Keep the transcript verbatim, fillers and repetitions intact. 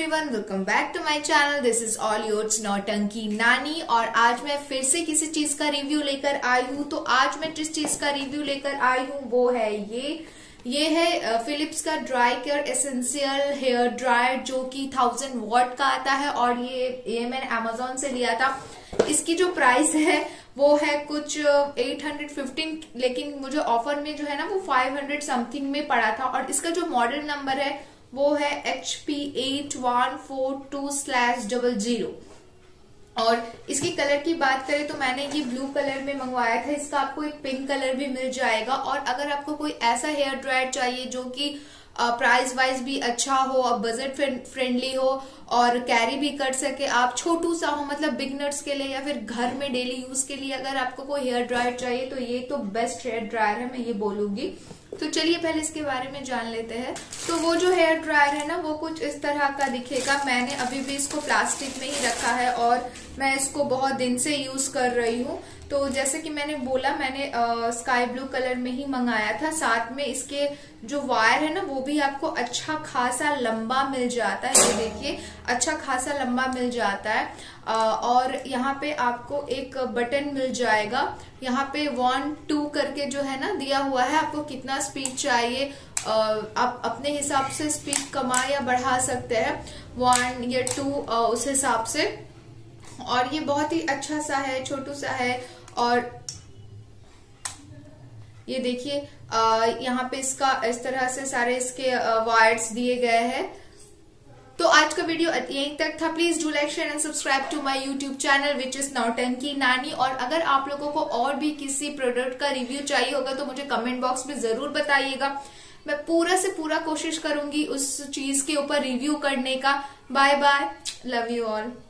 Everyone, welcome back to my channel. This is all yours Nautanki Nani. और आज मैं फिर से किसी चीज का रिव्यू लेकर आई हूँ। तो आज मैं जिस चीज का रिव्यू लेकर आई हूँ वो है ये ये है फिलिप्स का dry care essential hair dryer, जो कि थाउजेंड वॉट का आता है। और ये ये मैंने अमेजोन से लिया था। इसकी जो प्राइस है वो है कुछ एट हंड्रेड फिफ्टीन, लेकिन मुझे ऑफर में जो है ना वो फाइव हंड्रेड समथिंग में पड़ा था। और इसका जो मॉडल नंबर है वो है H P eight one four two slash double zero. और इसकी कलर की बात करें तो मैंने ये ब्लू कलर में मंगवाया था। इसका आपको एक पिंक कलर भी मिल जाएगा। और अगर आपको कोई ऐसा हेयर ड्रायर चाहिए जो कि प्राइस वाइज भी अच्छा हो और बजट फ्रेंडली हो और कैरी भी कर सके, आप छोटू सा हो, मतलब बिगनर्स के लिए या फिर घर में डेली यूज के लिए अगर आपको कोई हेयर ड्रायर चाहिए तो ये तो बेस्ट हेयर ड्रायर है, मैं ये बोलूंगी। तो चलिए पहले इसके बारे में जान लेते हैं। तो वो जो हेयर ड्रायर है ना वो कुछ इस तरह का दिखेगा। मैंने अभी भी इसको प्लास्टिक में ही रखा है और मैं इसको बहुत दिन से यूज कर रही हूँ। तो जैसे कि मैंने बोला, मैंने स्काई ब्लू कलर में ही मंगाया था। साथ में इसके जो वायर है ना वो भी आपको अच्छा खासा लंबा मिल जाता है। ये देखिए, अच्छा खासा लंबा मिल जाता है। आ, और यहाँ पे आपको एक बटन मिल जाएगा। यहाँ पे वन टू करके जो है ना दिया हुआ है। आपको कितना स्पीड चाहिए आ, आप अपने हिसाब से स्पीड कमा या बढ़ा सकते हैं, वन या टू उस हिसाब से। और ये बहुत ही अच्छा सा है, छोटू सा है। और ये देखिए यहाँ पे इसका इस तरह से सारे इसके वायर्स दिए गए हैं। तो आज का वीडियो यहीं तक था। Please do like share and subscribe to my YouTube channel which is Nautanki Nani. और अगर आप लोगों को और भी किसी प्रोडक्ट का रिव्यू चाहिए होगा तो मुझे कमेंट बॉक्स में जरूर बताइएगा। मैं पूरा से पूरा कोशिश करूंगी उस चीज के ऊपर रिव्यू करने का। Bye bye, love you all.